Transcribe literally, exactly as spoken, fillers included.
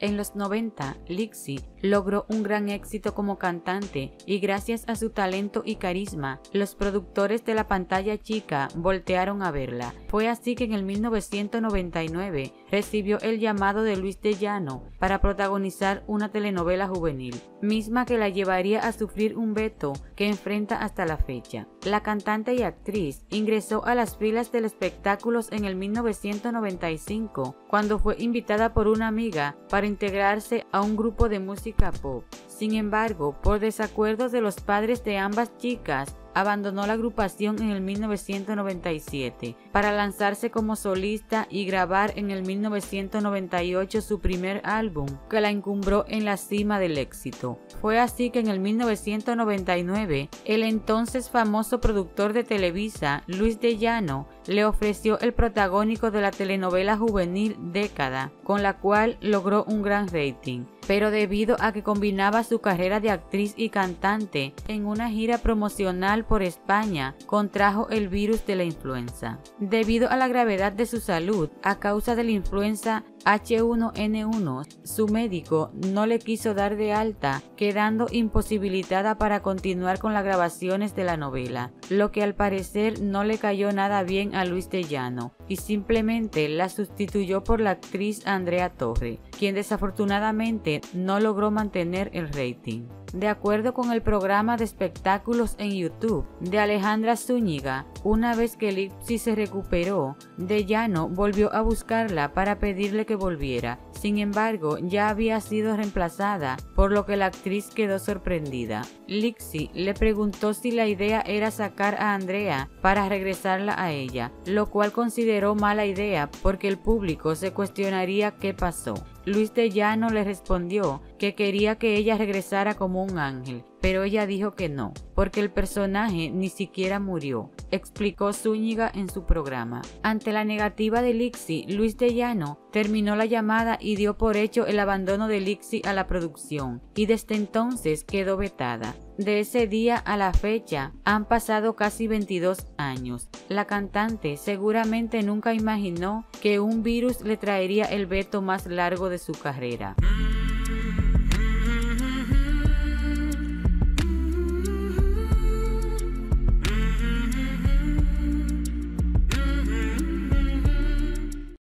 En los noventa, Lizzy logró un gran éxito como cantante y gracias a su talento y carisma, los productores de la pantalla chica voltearon a verla. Fue así que en el mil novecientos noventa y nueve recibió el llamado de Luis de Llano para protagonizar una telenovela juvenil, misma que la llevaría a sufrir un veto que enfrenta hasta la fecha. La cantante y actriz ingresó a las filas del espectáculos en el mil novecientos noventa y cinco, cuando fue invitada por una amiga para integrarse a un grupo de música pop. Sin embargo, por desacuerdos de los padres de ambas chicas, abandonó la agrupación en el mil novecientos noventa y siete para lanzarse como solista y grabar en el mil novecientos noventa y ocho su primer álbum, que la encumbró en la cima del éxito. Fue así que en el mil novecientos noventa y nueve, el entonces famoso productor de Televisa, Luis de Llano, le ofreció el protagónico de la telenovela juvenil Década, con la cual logró un gran rating. Pero debido a que combinaba su carrera de actriz y cantante en una gira promocional por España, contrajo el virus de la influenza. Debido a la gravedad de su salud a causa de la influenza H uno N uno, su médico no le quiso dar de alta, quedando imposibilitada para continuar con las grabaciones de la novela, lo que al parecer no le cayó nada bien a Luis de Llano, y simplemente la sustituyó por la actriz Andrea Torre, quien desafortunadamente no logró mantener el rating. De acuerdo con el programa de espectáculos en YouTube de Alejandra Zúñiga, una vez que Lizzy se recuperó, de Llano volvió a buscarla para pedirle que volviera. Sin embargo, ya había sido reemplazada, por lo que la actriz quedó sorprendida. Lizzy le preguntó si la idea era sacar a Andrea para regresarla a ella, lo cual consideró mala idea porque el público se cuestionaría qué pasó. Luis de Llano le respondió que quería que ella regresara como un ángel, pero ella dijo que no, porque el personaje ni siquiera murió, explicó Zúñiga en su programa. Ante la negativa de Lizzy, Luis de Llano terminó la llamada y dio por hecho el abandono de Lizzy a la producción, y desde entonces quedó vetada. De ese día a la fecha han pasado casi veintidós años. La cantante seguramente nunca imaginó que un virus le traería el veto más largo de su carrera.